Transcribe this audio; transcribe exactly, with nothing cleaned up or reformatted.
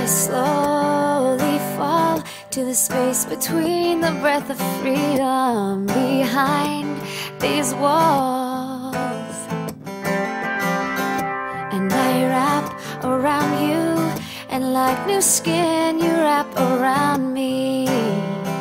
I slowly fall to the space between the breath of freedom behind these walls. And I wrap around you, and like new skin you wrap around me.